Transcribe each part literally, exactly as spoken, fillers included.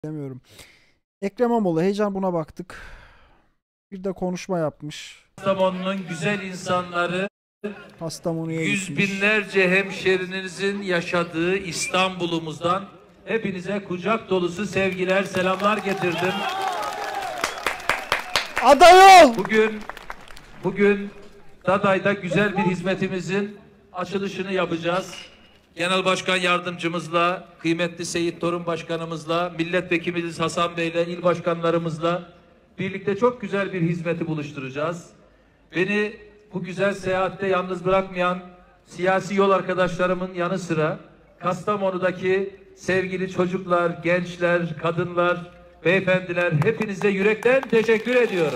Demiyorum. Ekrem İmamoğlu, heyecan buna baktık. Bir de konuşma yapmış. Kastamonu'nun güzel insanları, Kastamonu'ya yüz gitmiş. binlerce hemşerinizin yaşadığı İstanbul'umuzdan hepinize kucak dolusu sevgiler, selamlar getirdim. Aday ol! Bugün, bugün Daday'da güzel bir hizmetimizin açılışını yapacağız. Genel Başkan Yardımcımızla, kıymetli Seyit Torun Başkanımızla, Milletvekilimiz Hasan Bey'le, il başkanlarımızla birlikte çok güzel bir hizmeti buluşturacağız. Beni bu güzel seyahatte yalnız bırakmayan siyasi yol arkadaşlarımın yanı sıra Kastamonu'daki sevgili çocuklar, gençler, kadınlar, beyefendiler, hepinize yürekten teşekkür ediyorum.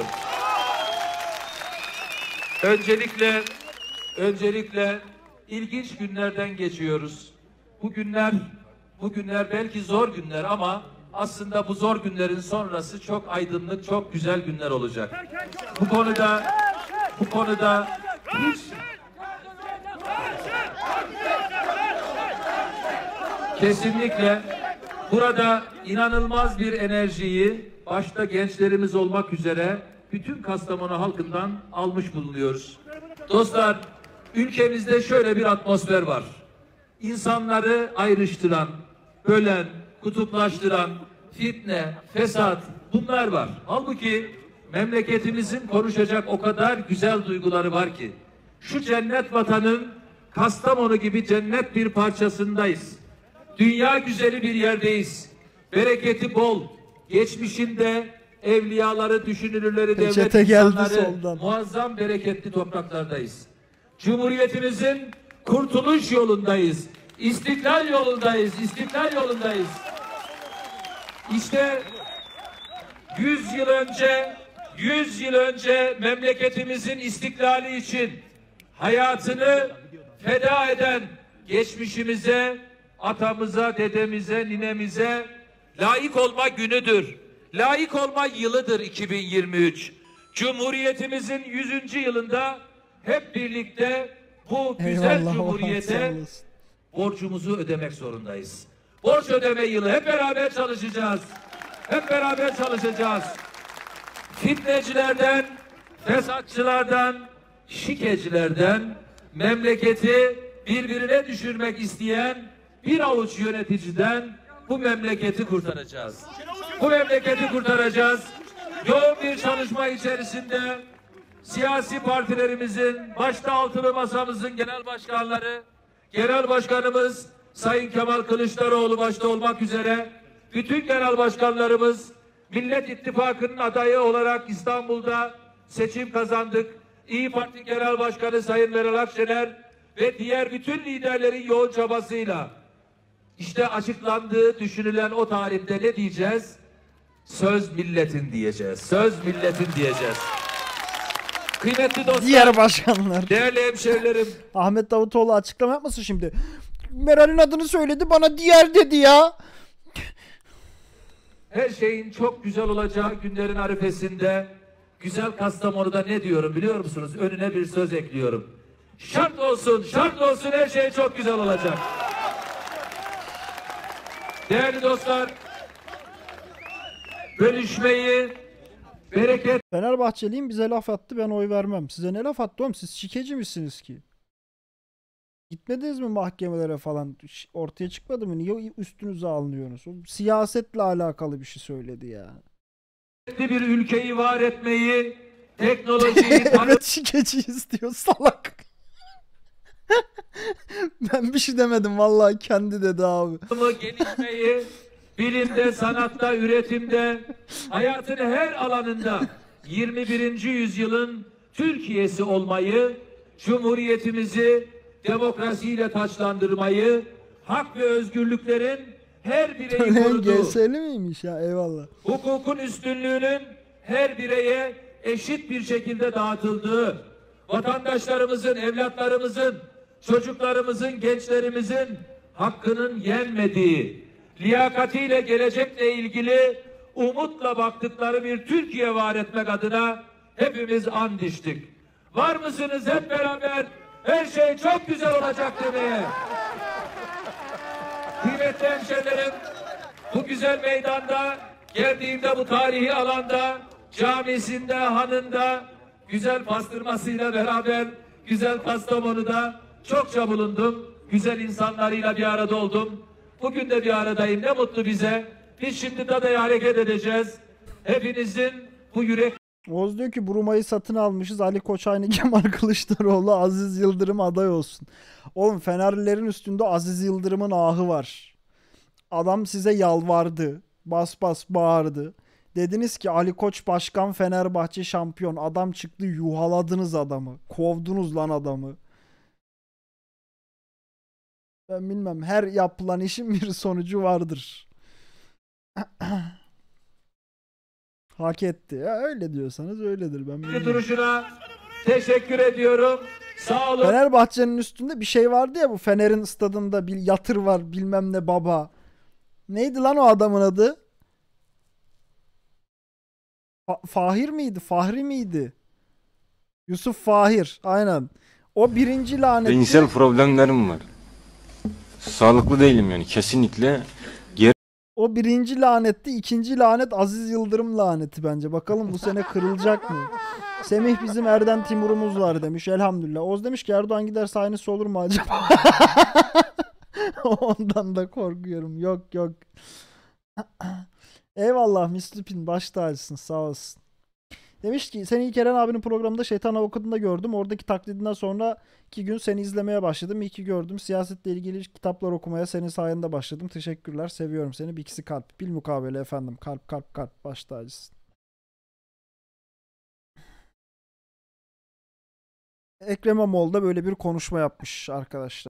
Öncelikle, öncelikle ilginç günlerden geçiyoruz. Bu günler, bu günler belki zor günler ama aslında bu zor günlerin sonrası çok aydınlık, çok güzel günler olacak. Bu konuda, bu konuda hiç kesinlikle burada inanılmaz bir enerjiyi başta gençlerimiz olmak üzere bütün Kastamonu halkından almış bulunuyoruz. Dostlar, ülkemizde şöyle bir atmosfer var. İnsanları ayrıştıran, bölen, kutuplaştıran, fitne, fesat bunlar var. Halbuki memleketimizin konuşacak o kadar güzel duyguları var ki. Şu cennet vatanın Kastamonu gibi cennet bir parçasındayız. Dünya güzeli bir yerdeyiz. Bereketi bol. Geçmişinde evliyaları, düşünürleri, devlet insanları muazzam bereketli topraklardayız. Cumhuriyetimizin kurtuluş yolundayız. İstiklal yolundayız. İstiklal yolundayız. İşte yüz yıl önce, yüz yıl önce memleketimizin istiklali için hayatını feda eden geçmişimize, atamıza, dedemize, ninemize layık olma günüdür. Layık olma yılıdır iki bin yirmi üç. Cumhuriyetimizin yüzüncü yılında hep birlikte bu güzel Eyvallah, cumhuriyete borcumuzu ödemek zorundayız. Borç ödeme yılı, hep beraber çalışacağız. Hep beraber çalışacağız. Fitnecilerden, fesatçılardan, şikecilerden, memleketi birbirine düşürmek isteyen bir avuç yöneticiden bu memleketi kurtaracağız. Bu memleketi kurtaracağız. Yoğun bir çalışma içerisinde siyasi partilerimizin, başta altılı masamızın genel başkanları, genel başkanımız Sayın Kemal Kılıçdaroğlu başta olmak üzere bütün genel başkanlarımız Millet İttifakı'nın adayı olarak İstanbul'da seçim kazandık. İYİ Parti Genel Başkanı Sayın Meral Akşener ve diğer bütün liderlerin yoğun çabasıyla işte açıklandığı düşünülen o tarihte ne diyeceğiz? Söz milletin diyeceğiz. Söz milletin diyeceğiz. Kıymetli dostlar, diğer başkanlar, değerli hemşehrilerim. Ahmet Davutoğlu açıklama yapmasın şimdi. Meral'in adını söyledi, bana diğer dedi ya. Her şeyin çok güzel olacağı günlerin arifesinde güzel Kastamonu'da ne diyorum biliyor musunuz? Önüne bir söz ekliyorum. Şart olsun, şart olsun, her şey çok güzel olacak. Değerli dostlar, bölüşmeyi, bereket... Fenerbahçeliyim, bize laf attı, ben oy vermem. Size ne laf attı oğlum? Siz şikeci misiniz ki? Gitmediniz mi mahkemelere falan? Ortaya çıkmadı mı? Niye üstünüze alınıyorsunuz? O siyasetle alakalı bir şey söyledi ya. Bir ülkeyi var etmeyi, teknolojiyi... Evet, şikeciyiz diyor salak. Ben bir şey demedim vallahi, kendi dedi abi. Gelişmeyi, bilimde, sanatta, üretimde, hayatın her alanında yirmi birinci yüzyılın Türkiye'si olmayı, Cumhuriyetimizi demokrasiyle taçlandırmayı, hak ve özgürlüklerin her bireyi koruduğu, G S'li miymiş ya, eyvallah. hukukun üstünlüğünün her bireye eşit bir şekilde dağıtıldığı, vatandaşlarımızın, evlatlarımızın, çocuklarımızın, gençlerimizin hakkının yenmediği, liyakatiyle gelecekle ilgili umutla baktıkları bir Türkiye var etmek adına hepimiz and içtik. Var mısınız hep beraber her şey çok güzel olacak demeye? Kıymetli hemşehrilerim, Bu güzel meydanda, geldiğimde bu tarihi alanda, camisinde, hanında, güzel pastırmasıyla beraber, güzel Kastamonu'da çokça bulundum. Güzel insanlarıyla bir arada oldum. Bugün de bir aradayım. Ne mutlu bize. Biz şimdi Dada'ya hareket edeceğiz. Hepinizin bu yürek Oğuz diyor ki Buruma'yı satın almışız. Ali Koç aynı Kemal Kılıçdaroğlu, Aziz Yıldırım aday olsun. Oğlum Fenerlilerin üstünde Aziz Yıldırım'ın ahı var. Adam size yalvardı. Bas bas bağırdı. Dediniz ki Ali Koç başkan, Fenerbahçe şampiyon. Adam çıktı, yuhaladınız adamı. Kovdunuz lan adamı. Ben bilmem, her yapılan işin bir sonucu vardır. Hak etti. Ya öyle diyorsanız öyledir. Ben bilmiyorum. duruşuna teşekkür ediyorum. Sağ olun. Fenerbahçe'nin üstünde bir şey vardı ya, bu Fener'in stadında bir yatır var bilmem ne baba. Neydi lan o adamın adı? Fa- Fahir miydi? Fahri miydi? Yusuf Fahir. Aynen. O birinci lanetli. Beyinsel problemlerim var. Sağlıklı değilim yani kesinlikle. O birinci lanetti. İkinci lanet Aziz Yıldırım laneti bence. Bakalım bu sene kırılacak mı? Semih bizim Erden Timur'umuz var demiş. Elhamdülillah. Oğuz demiş ki Erdoğan giderse aynısı olur mu acaba? Ondan da korkuyorum. Yok yok. Eyvallah Mislipin, baş tacısın, sağ olasın. Demiş ki seni ilk Eren abinin programında Şeytan Avukatı'nda gördüm. Oradaki taklidinden sonra iki gün seni izlemeye başladım. İyi ki gördüm. Siyasetle ilgili kitaplar okumaya senin sayende başladım. Teşekkürler. Seviyorum seni. Bir ikisi kalp. Bilmukabele efendim. Kalp kalp kalp. Baş tacısın. Ekrem İmamoğlu da böyle bir konuşma yapmış arkadaşlar.